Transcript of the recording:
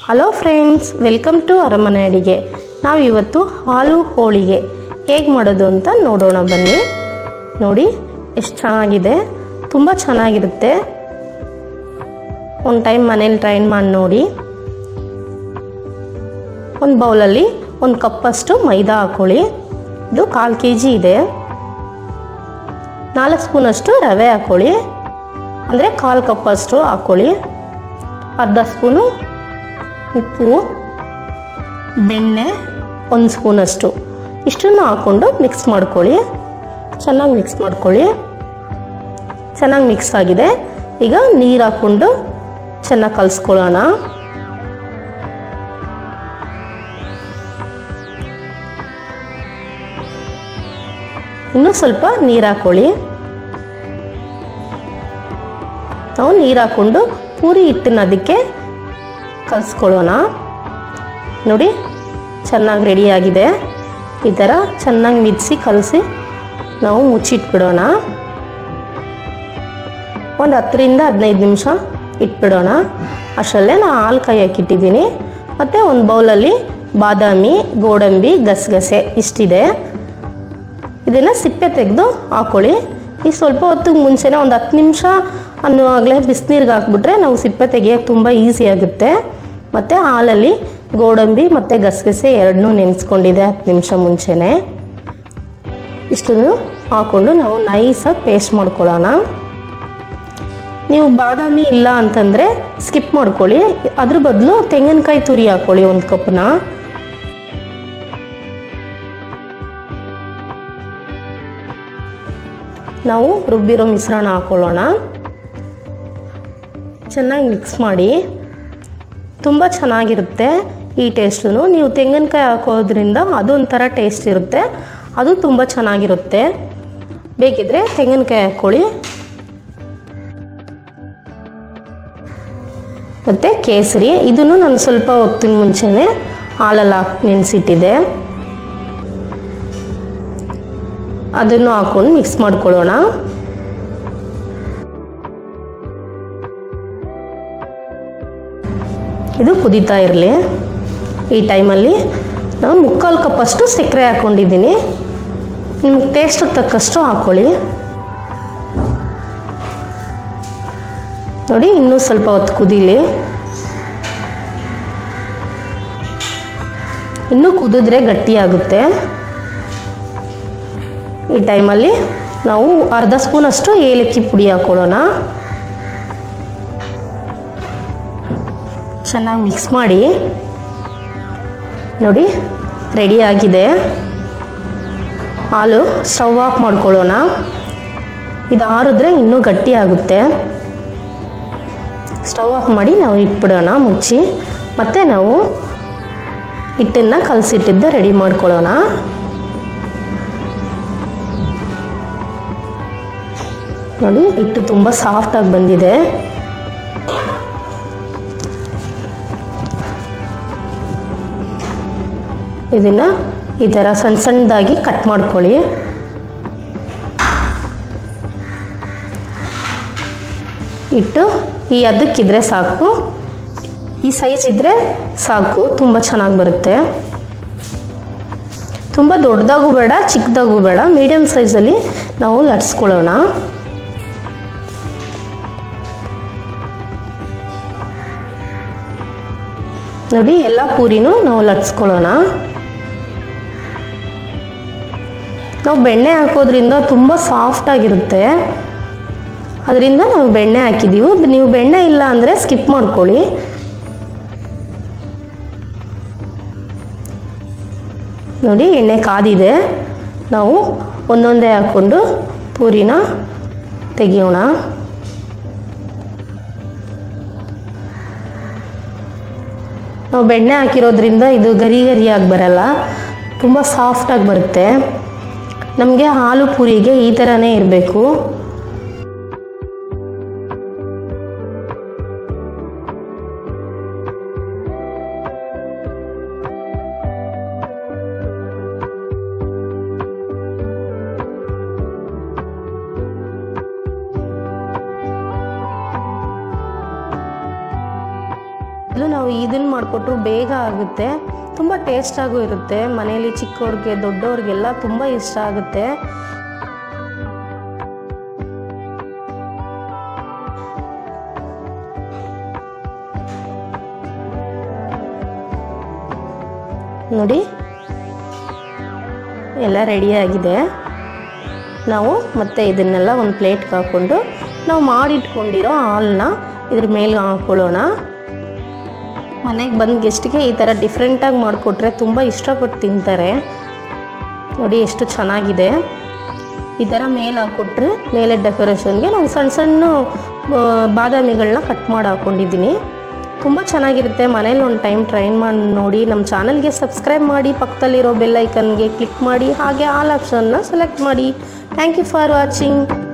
Hello friends, welcome to ಅರಮನೆ ಅಡಿಗೆ. ನಾವು ಇವತ್ತು ಹಾಲು ಹೋಳಿಗೆ ಹೇಗೆ ಮಾಡೋದು ಅಂತ ನೋಡೋಣ ಬನ್ನಿ. ನೋಡಿ ಎಷ್ಟು ಚೆನ್ನಾಗಿದೆ, ತುಂಬ ಚೆನ್ನಾಗಿರುತ್ತೆ. ಒಂದು ಟೈಮ್ ಮನೇಲಿ ಟ್ರೈ ಮಾಡಿ ನೋಡಿ. ಒಂದು ಬೌಲಲ್ಲಿ 1 ಕಪ್ಪಷ್ಟು ಮೈದಾ ಹಾಕೊಳ್ಳಿ. ಇದು 1/4 kg ಇದೆ. 4 ಸ್ಪೂನಷ್ಟು ರವೆ ಹಾಕೊಳ್ಳಿ, ಅಂದರೆ 1/4 ಕಪ್ಪಷ್ಟು ಹಾಕೊಳ್ಳಿ. ಅರ್ಧ ಸ್ಪೂನು ಉಪ್ಪು, ಬೆಣ್ಣೆ 1 ಸ್ಪೂನಷ್ಟು, ಇಷ್ಟನ್ನು ಹಾಕ್ಕೊಂಡು ಮಿಕ್ಸ್ ಮಾಡ್ಕೊಳ್ಳಿ. ಚೆನ್ನಾಗಿ ಮಿಕ್ಸ್ ಮಾಡ್ಕೊಳ್ಳಿ. ಚೆನ್ನಾಗಿ ಮಿಕ್ಸ್ ಆಗಿದೆ. ಈಗ ನೀರು ಹಾಕ್ಕೊಂಡು ಚೆನ್ನಾಗಿ ಕಲಿಸ್ಕೊಳ್ಳೋಣ. ಇನ್ನೂ ಸ್ವಲ್ಪ ನೀರು ಹಾಕ್ಕೊಳ್ಳಿ. ನಾವು ನೀರು ಹಾಕ್ಕೊಂಡು ಪೂರಿ ಹಿಟ್ಟನ್ನ ಅದಕ್ಕೆ ಕಲಿಸ್ಕೊಳ್ಳೋಣ. ನೋಡಿ ಚೆನ್ನಾಗಿ ರೆಡಿಯಾಗಿದೆ. ಈ ಥರ ಚೆನ್ನಾಗಿ ಮಿಕ್ಸಿ ಕಲಸಿ ನಾವು ಮುಚ್ಚಿಟ್ಬಿಡೋಣ. ಒಂದು 10 ರಿಂದ 15 ನಿಮಿಷ ಇಟ್ಬಿಡೋಣ. ಅಷ್ಟರಲ್ಲೇ ನಾನು ಹಾಲು ಕಾಯಕ್ಕಿಟ್ಟಿದ್ದೀನಿ. ಮತ್ತು ಒಂದು ಬೌಲಲ್ಲಿ ಬಾದಾಮಿ, ಗೋಡಂಬಿ, ಗಸಗಸೆ ಇಷ್ಟಿದೆ. ಇದನ್ನು ಸಿಪ್ಪೆ ತೆಗೆದು ಹಾಕ್ಕೊಳ್ಳಿ. ಈ ಸ್ವಲ್ಪ ಹೊತ್ತಿಗೆ ಮುಂಚೆನೇ ಒಂದು 10 ನಿಮಿಷ ಅನ್ನುವಾಗಲೇ ಬಿಸಿನೀರಿಗೆ ಹಾಕ್ಬಿಟ್ರೆ ನಾವು ಸಿಪ್ಪೆ ತೆಗಿಯೋಕ್ಕೆ ತುಂಬ ಈಸಿ ಆಗುತ್ತೆ. ಮತ್ತು ಹಾಲಲ್ಲಿ ಗೋಡಂಬಿ ಮತ್ತು ಗಸಗಸೆ ಎರಡನ್ನೂ ನೆನೆಸ್ಕೊಂಡಿದೆ 10 ನಿಮಿಷ ಮುಂಚೆನೇ. ಇಷ್ಟನ್ನು ಹಾಕ್ಕೊಂಡು ನಾವು ನೈಸಾಗಿ ಪೇಸ್ಟ್ ಮಾಡ್ಕೊಳ್ಳೋಣ. ನೀವು ಬಾದಾಮಿ ಇಲ್ಲ ಅಂತಂದರೆ ಸ್ಕಿಪ್ ಮಾಡ್ಕೊಳ್ಳಿ. ಅದ್ರ ಬದಲು ತೆಂಗಿನಕಾಯಿ ತುರಿ ಹಾಕ್ಕೊಳ್ಳಿ 1 ಕಪ್ನ. ನಾವು ರುಬ್ಬಿರೋ ಮಿಶ್ರಣ ಹಾಕ್ಕೊಳ್ಳೋಣ. ಚೆನ್ನಾಗಿ ಮಿಕ್ಸ್ ಮಾಡಿ. ತುಂಬ ಚೆನ್ನಾಗಿರುತ್ತೆ ಈ ಟೇಸ್ಟು. ನೀವು ತೆಂಗಿನಕಾಯಿ ಹಾಕೋದ್ರಿಂದ ಅದೊಂಥರ ಟೇಸ್ಟ್ ಇರುತ್ತೆ, ಅದು ತುಂಬ ಚೆನ್ನಾಗಿರುತ್ತೆ. ಬೇಕಿದ್ರೆ ತೆಂಗಿನಕಾಯಿ ಹಾಕ್ಕೊಳ್ಳಿ. ಮತ್ತು ಕೇಸರಿ, ಇದನ್ನು ನಾನು ಸ್ವಲ್ಪ ಹೊತ್ತಿನ ಮುಂಚೆನೇ ಹಾಲಲ್ಲಿ ಹಾಕಿ ನೆನೆಸಿಟ್ಟಿದ್ದೆ. ಅದನ್ನು ಹಾಕ್ಕೊಂಡು ಮಿಕ್ಸ್ ಮಾಡ್ಕೊಳ್ಳೋಣ. ಇದು ಕುದೀತಾ ಇರಲಿ. ಈ ಟೈಮಲ್ಲಿ ನಾನು 3/4 ಕಪ್ಪಷ್ಟು ಸಕ್ಕರೆ ಹಾಕ್ಕೊಂಡಿದ್ದೀನಿ. ನಿಮ್ಗೆ ಟೇಸ್ಟಿಗೆ ತಕ್ಕಷ್ಟು ಹಾಕ್ಕೊಳ್ಳಿ. ನೋಡಿ ಇನ್ನೂ ಸ್ವಲ್ಪ ಹೊತ್ತು ಕುದೀಲಿ. ಇನ್ನೂ ಕುದಿದ್ರೆ ಗಟ್ಟಿಯಾಗುತ್ತೆ. ಈ ಟೈಮಲ್ಲಿ ನಾವು ಅರ್ಧ ಸ್ಪೂನಷ್ಟು ಏಲಕ್ಕಿ ಪುಡಿ ಹಾಕ್ಕೊಳ್ಳೋಣ. ಚೆನ್ನಾಗಿ ಮಿಕ್ಸ್ ಮಾಡಿ. ನೋಡಿ ರೆಡಿಯಾಗಿದೆ ಹಾಲು. ಸ್ಟವ್ ಆಫ್ ಮಾಡ್ಕೊಳ್ಳೋಣ. ಇದು ಆರಿದ್ರೆ ಇನ್ನೂ ಗಟ್ಟಿ ಆಗುತ್ತೆ. ಸ್ಟವ್ ಆಫ್ ಮಾಡಿ ನಾವು ಇಟ್ಬಿಡೋಣ ಮುಚ್ಚಿ. ಮತ್ತು ನಾವು ಹಿಟ್ಟನ್ನು ಕಲಸಿಟ್ಟಿದ್ದ ರೆಡಿ ಮಾಡ್ಕೊಳ್ಳೋಣ. ನೋಡಿ ಹಿಟ್ಟು ತುಂಬ ಸಾಫ್ಟಾಗಿ ಬಂದಿದೆ. ಇದನ್ನು ಈ ಥರ ಸಣ್ಣ ಸಣ್ಣದಾಗಿ ಕಟ್ ಮಾಡ್ಕೊಳ್ಳಿ. ಇಟ್ಟು ಈ ಅದಕ್ಕಿದ್ರೆ ಸಾಕು, ಈ ಸೈಜ್ ಇದ್ದರೆ ಸಾಕು, ತುಂಬ ಚೆನ್ನಾಗಿ ಬರುತ್ತೆ. ತುಂಬ ದೊಡ್ಡದಾಗೂ ಬೇಡ, ಚಿಕ್ಕದಾಗೂ ಬೇಡ, ಮೀಡಿಯಮ್ ಸೈಜಲ್ಲಿ ನಾವು ಲಟ್ಸ್ಕೊಳ್ಳೋಣ. ನೋಡಿ ಎಲ್ಲ ಪೂರಿನೂ ನಾವು ಲಟ್ಸ್ಕೊಳ್ಳೋಣ. ನಾವು ಬೆಣ್ಣೆ ಹಾಕೋದ್ರಿಂದ ತುಂಬ ಸಾಫ್ಟಾಗಿರುತ್ತೆ. ಅದರಿಂದ ನಾವು ಬೆಣ್ಣೆ ಹಾಕಿದ್ದೀವಿ. ನೀವು ಬೆಣ್ಣೆ ಇಲ್ಲ ಅಂದರೆ ಸ್ಕಿಪ್ ಮಾಡ್ಕೊಳ್ಳಿ. ನೋಡಿ ಎಣ್ಣೆ ಕಾದಿದೆ. ನಾವು ಒಂದೊಂದೇ ಹಾಕ್ಕೊಂಡು ಪೂರಿನ ತೆಗಿಯೋಣ. ನಾವು ಬೆಣ್ಣೆ ಹಾಕಿರೋದ್ರಿಂದ ಇದು ಗರಿ ಗರಿಯಾಗಿ ಬರಲ್ಲ, ತುಂಬ ಸಾಫ್ಟಾಗಿ ಬರುತ್ತೆ. ನಮಗೆ ಹಾಲು ಪೂರಿಗೆ ಈ ಥರನೇ ಇರಬೇಕು. ನಾವು ಈ ಇದನ್ನು ಮಾಡಿಕೊಟ್ರು ಬೇಗ ಆಗುತ್ತೆ, ತುಂಬ ಟೇಸ್ಟಾಗೂ ಇರುತ್ತೆ. ಮನೆಯಲ್ಲಿ ಚಿಕ್ಕವ್ರಿಗೆ ದೊಡ್ಡವ್ರಿಗೆಲ್ಲ ತುಂಬ ಇಷ್ಟ ಆಗುತ್ತೆ. ನೋಡಿ ಎಲ್ಲ ರೆಡಿಯಾಗಿದೆ. ನಾವು ಮತ್ತೆ ಇದನ್ನೆಲ್ಲ ಒಂದು ಪ್ಲೇಟ್ಗೆ ಹಾಕ್ಕೊಂಡು ನಾವು ಮಾಡಿಟ್ಕೊಂಡಿರೋ ಹಾಲನ್ನ ಇದ್ರ ಮೇಲೆ ಹಾಕ್ಕೊಳ್ಳೋಣ. ಮನೆಗೆ ಬಂದ ಗೆಸ್ಟಿಗೆ ಈ ಥರ ಡಿಫ್ರೆಂಟಾಗಿ ಮಾಡಿಕೊಟ್ರೆ ತುಂಬ ಇಷ್ಟಪಟ್ಟು ತಿಂತಾರೆ. ನೋಡಿ ಎಷ್ಟು ಚೆನ್ನಾಗಿದೆ. ಈ ಥರ ಮೇಲೆ ಹಾಕ್ಕೊಟ್ರೆ ಮೇಲೆ ಡೆಕೋರೇಷನ್ಗೆ ನಾನು ಸಣ್ಣ ಸಣ್ಣ ಬಾದಾಮಿಗಳನ್ನ ಕಟ್ ಮಾಡಿ ಹಾಕ್ಕೊಂಡಿದ್ದೀನಿ. ತುಂಬ ಚೆನ್ನಾಗಿರುತ್ತೆ. ಮನೇಲಿ ಒಂದು ಟೈಮ್ ಟ್ರೈ ಮಾಡಿ ನೋಡಿ. ನಮ್ಮ ಚಾನಲ್ಗೆ ಸಬ್ಸ್ಕ್ರೈಬ್ ಮಾಡಿ, ಪಕ್ಕದಲ್ಲಿರೋ ಬೆಲ್ ಐಕನ್ಗೆ ಕ್ಲಿಕ್ ಮಾಡಿ, ಹಾಗೆ ಆಲ್ ಆಪ್ಷನ್ನ ಸೆಲೆಕ್ಟ್ ಮಾಡಿ. Thank you for watching.